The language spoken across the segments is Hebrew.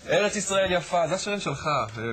ארץ ישראל יפה, זה השירים שלך.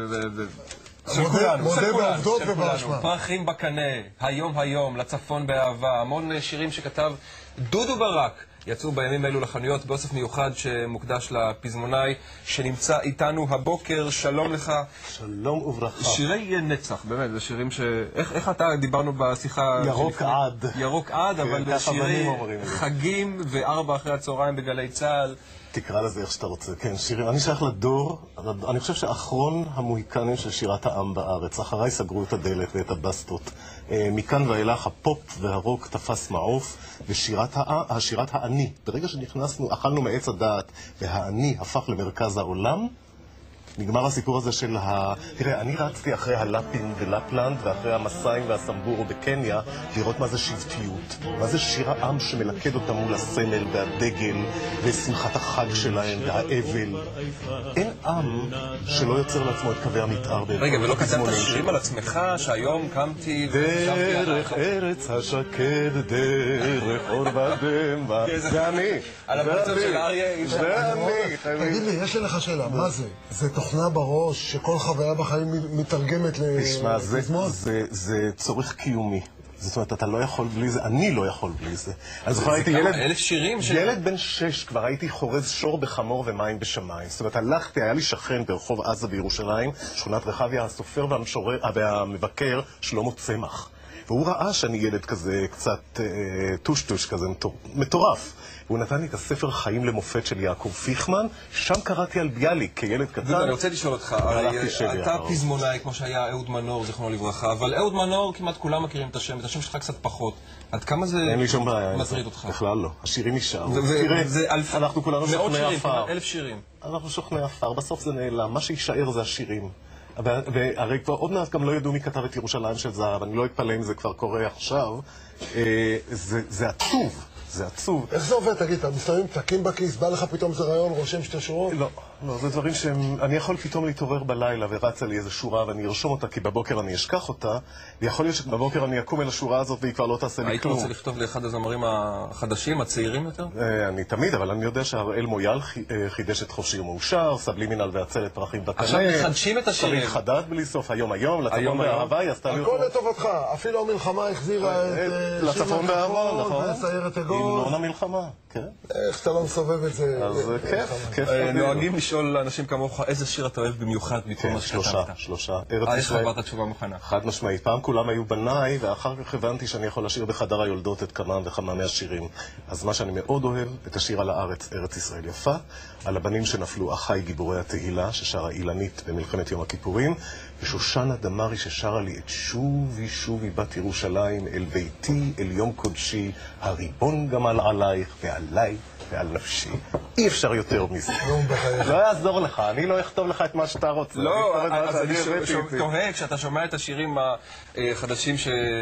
של כולנו, מודה בעובדות ובאשמה. פרחים בקנה, היום היום, לצפון באהבה, המון שירים שכתב דודו ברק. יצאו בימים אלו לחנויות באוסף מיוחד שמוקדש לפזמונאי שנמצא איתנו הבוקר. שלום לך. שלום וברכה. שירי נצח, באמת, זה שירים איך אתה דיברנו בשיחה... ירוק עד. ירוק עד, אבל שירי חגים ו4 אחרי הצהריים בגלי צהל. תקרא לזה איך שאתה רוצה. כן, שירים. אני שייך לדור, אני חושב שאחרון המוהיקנים של שירת העם בארץ. אחריי סגרו את הדלת ואת הבסטות. מכאן ואילך הפופ והרוק תפס מעוף, ושירת העני. ברגע שנכנסנו, אכלנו מעץ הדעת, והעני הפך למרכז העולם, נגמר הסיפור הזה של תראה, אני רצתי אחרי הלפים ולפלנד ואחרי המסיים והסמבורו בקניה לראות מה זה שבטיות, מה זה שיר העם שמלכד אותם מול הסמל והדגל ושמחת החג שלהם והאבל. אין עם שלא יוצר לעצמו את קווי המתאר. רגע, ולא כתבת שירים על עצמך שהיום קמתי דרך ארץ השקד, דרך אור ודמבה. זה אני. על המצב של אריה. זה אני. תגיד לי, יש לי לך שאלה, מה זה? זה תוכנה בראש שכל חוויה בחיים מתרגמת לפזמון? זה צורך קיומי. זאת אומרת, אתה לא יכול בלי זה, אני לא יכול בלי זה. אני זוכר, הייתי ילד בן 6, כבר הייתי חורז שור בחמור ומים בשמיים. זאת אומרת, הלכתי, היה לי שכן ברחוב עזה בירושלים, שכונת רחביה, הסופר והמבקר שלמה צמח. והוא ראה שאני ילד כזה, קצת טושטוש כזה, מטורף. והוא נתן לי את הספר חיים למופת של יעקב פיכמן, שם קראתי על ביאליק כילד קטן. אני רוצה לשאול אותך, אתה פזמונאי כמו שהיה אהוד מנור, זכרונו לברכה, אבל אהוד מנור כמעט כולם מכירים את השם, את השם שלך קצת פחות. עד כמה זה מטריד אותך? בכלל לא, השירים נשארו. אנחנו כולנו שוכני עפר. 1,000 שירים. אנחנו שוכני עפר, בסוף זה נעלם, מה שישאר זה השירים. והרי כבר עוד מעט גם לא ידעו מי כתב את ירושלים של זהב, אני לא אתפלא אם זה כבר קורה עכשיו. זה עצוב. זה עצוב. איך זה עובד? תגיד, אתה מסתובב תקים בכיס, בא לך פתאום זה רעיון, רושם שתי שורות? לא, זה דברים אני יכול פתאום להתעורר בלילה ורצה לי איזו שורה ואני ארשום אותה כי בבוקר אני אשכח אותה, ויכול להיות שבבוקר אני אקום אל השורה הזאת והיא כבר לא תעשה לי כלום. היית רוצה לכתוב לאחד הזמרים החדשים, הצעירים יותר? אני תמיד, אבל אני יודע שהראל מויאל חידש את חופשי ומאושר, סבלי מינל ועצרת פרחים בקנה. עכשיו מחדשים את השירים. צריך חדד בלי סוף, היום היום, לצפון באהבה, היא עשתה לי... הכל לטובתך, אפילו המלחמה החזירה את לצפון באהבה, נכון? וסיירת אגוז. המנון המלחמה, כן. איך שאתה לא מסובב את זה. אז כיף. נוהגים לשאול אנשים כמוך, איזה שיר אתה אוהב במיוחד מכל מה שכתבת? שלושה. איך עברת תשובה מוכנה? חד משמעית. פעם כולם היו בניי, ואחר כך הבנתי שאני יכול לשיר בחדר היולדות את כמה וכמה מהשירים. אז מה שאני מאוד אוהב, את השיר על הארץ, ארץ ישראל יפה, על הבנים שנפלו, אחי גיבורי התהילה, ששרה אילנית במלחמת יום הכיפורים, ושושנה דמרי ששרה לי את שובי שובי בת ירושלים, אל ביתי, אל יום קודשי, הריבון גמל עלייך ועליי ועל נפשי. אי אפשר יותר מזה. לא יעזור לך, אני לא אכתוב לך את מה שאתה רוצה. לא, אז אני תוהה, כשאתה שומע את השירים החדשים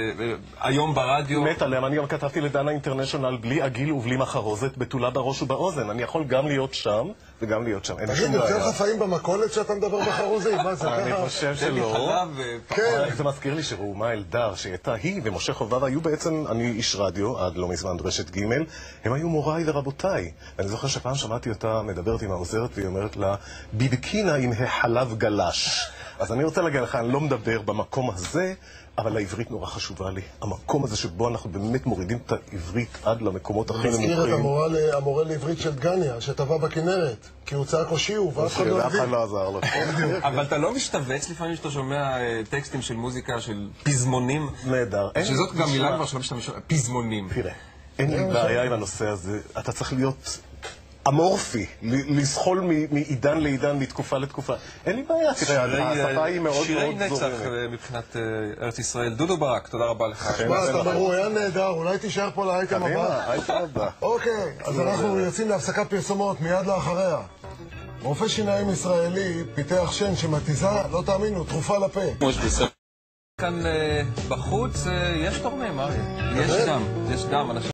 שהיום ברדיו... מת עליהם, אני גם כתבתי לדנה אינטרנשיונל בלי עגיל ובלי מחרוזת, בתולה בראש ובאוזן. אני יכול גם להיות שם וגם להיות שם. תגיד, יותר לך חיים במכולת שאתה מדבר בחרוזים? מה זה ככה? אני חושב שלא. זה מזכיר לי שראומה אלדר, שהייתה היא ומשה חובב היו בעצם, אני איש רדיו, עד לא מזמן רשת ג', הם היו מוריי ורבותיי. ואני זוכר שפעם שמעתי אותה מדברת עם העוזרת והיא אומרת לה, ביבקינה עם החלב גלש. אז אני רוצה להגיד לך, אני לא מדבר במקום הזה, אבל העברית נורא חשובה לי. המקום הזה שבו אנחנו באמת מורידים את העברית עד למקומות הכי נמוכים. מזכיר את המורה לעברית של דגניה, שטבע בכנרת, כי הוא צעק הושיעו, ואף אחד לא הבין. לא עזר לו. אבל אתה לא משתבץ לפעמים שאתה שומע טקסטים של מוזיקה, של פזמונים? נהדר. שזאת גם מילה כבר שלא משתמש, פזמונים. תראה, אין לי בעיה עם הנושא הזה. אתה צריך להיות... אמורפי, לזחול מעידן לעידן, מתקופה לתקופה. אין לי בעיה, תראה, השפה היא מאוד מאוד שירי נצח מבחינת ארץ ישראל. דודו ברק, תודה רבה לך. שמע, אתה מרואיין נהדר, אולי תישאר פה לאייטם הבא. קדימה, האייטם הבא. אוקיי, אז אנחנו יוצאים להפסקת פרסומות מיד לאחריה. רופא שיניים ישראלי פיתח שן שמתיזה, לא תאמינו, תרופה לפה. כאן בחוץ יש תורמים, אריה. יש דם,